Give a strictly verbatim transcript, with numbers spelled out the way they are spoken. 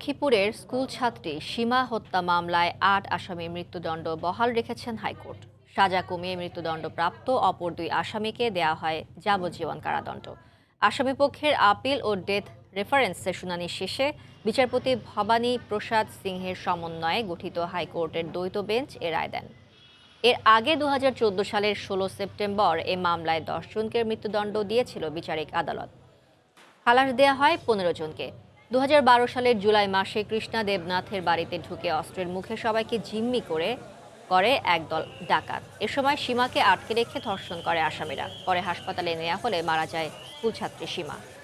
লক্ষ্মীপুরের স্কুল ছাত্রী সীমা হত্যা মামলায় আট আসামির মৃত্যুদণ্ড বহাল রেখেছেন হাইকোর্ট। সাজা কমিয়ে মৃত্যুদণ্ডপ্রাপ্ত অপর দুই আসামিকে দেয়া হয় যাবজ্জীবন কারাদণ্ড। আসামিপক্ষের আপিল ও ডেথ রেফারেন্সের শুনানি শেষে বিচারপতি ভবানী প্রসাদ সিংহের সমন্বয়ে গঠিত হাইকোর্টের দ্বৈত বেঞ্চ এ রায় দেন। এর আগে দু হাজার চোদ্দ সালের ষোলো সেপ্টেম্বর এ মামলায় দশ জনকে মৃত্যুদণ্ড দিয়েছিল বিচারিক আদালত। খালাস দেয়া হয় পনেরো জনকে। দু হাজার বারো সালের জুলাই মাসে কৃষ্ণা দেবনাথের বাড়িতে ঢুকে অস্ত্রের মুখে সবাইকে জিম্মি করে করে একদল ডাকাত। এ সময় সীমাকে আটকে রেখে ধর্ষণ করে আসামিরা। পরে হাসপাতালে নেওয়া হলে মারা যায় স্কুলছাত্রী সীমা।